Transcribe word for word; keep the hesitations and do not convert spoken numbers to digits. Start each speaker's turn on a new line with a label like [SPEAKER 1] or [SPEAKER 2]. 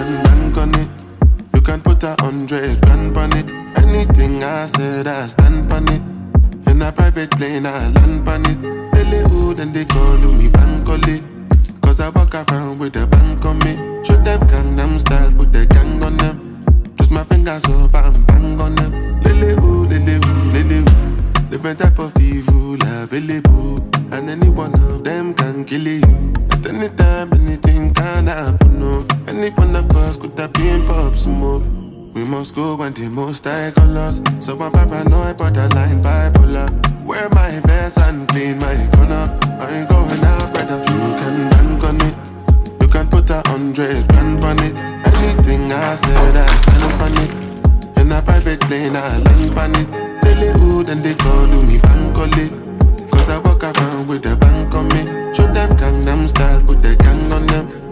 [SPEAKER 1] can bank on it. You can put a hundred grand on it. Anything I said, I stand on it. In a private plane, I land on it. Lily hood and they call me Bankole. Cause I walk around with a bank on me. Show them Gangnam style, put the gang on them. Twist my fingers up and bang on them. Lily hood, lily hood, lily hood. Different type of evil available. And any one of them can kill you. At any time, anything can happen, no. Any one of us could have been pop smoke. We must go when the most high colors. So I'm paranoid, borderline bipolar. Wear my vest and clean my corner. I ain't going out, brother. You can bank on it. You can put a hundred grand on it. Anything I said, I stand on it. In a private plane, I land on it. Daily hood and they call me Bankole. Cause I walk around with a bank on me. Show them Gangnam style, put the gang on them.